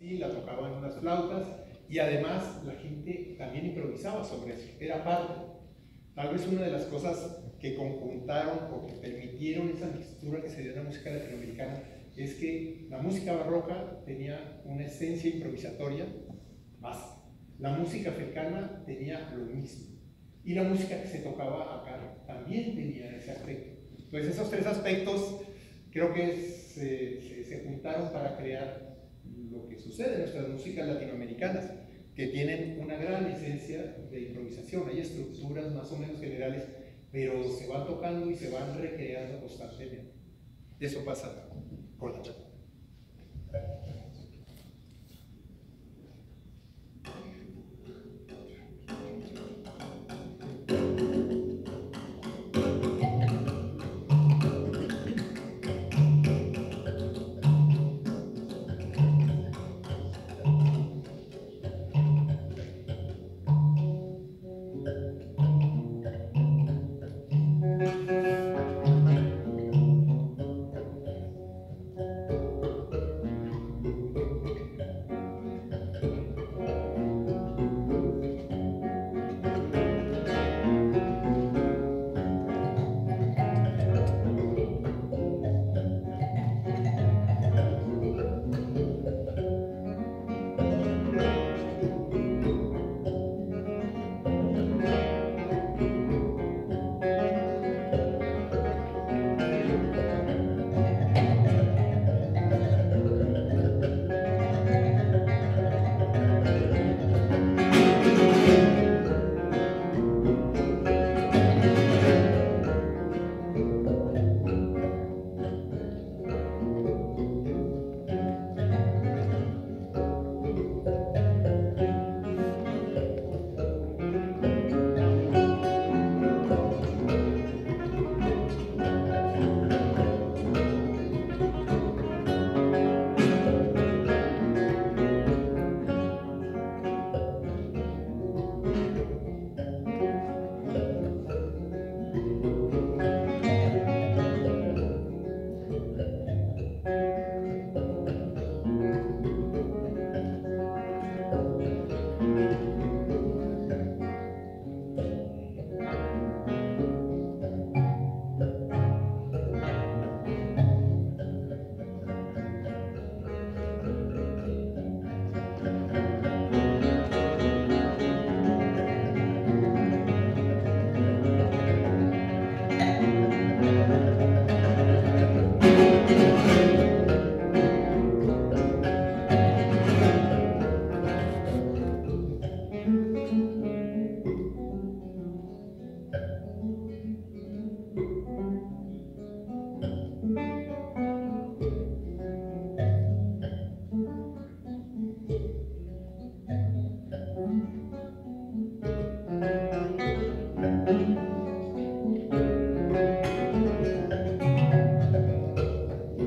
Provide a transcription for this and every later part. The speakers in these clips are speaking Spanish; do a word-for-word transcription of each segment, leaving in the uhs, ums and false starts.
y la tocaban unas flautas, y además la gente también improvisaba sobre eso, era parte. Tal vez una de las cosas que conjuntaron o que permitieron esa mixtura que se dio en la música latinoamericana es que la música barroca tenía una esencia improvisatoria básica. La música africana tenía lo mismo. Y la música que se tocaba acá también tenía ese aspecto. Entonces esos tres aspectos creo que se, se, se juntaron para crear lo que sucede en nuestras músicas latinoamericanas, que tienen una gran esencia de improvisación. Hay estructuras más o menos generales, pero se van tocando y se van recreando constantemente. Eso pasa con la chapa.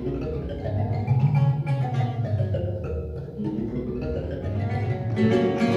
Thank you.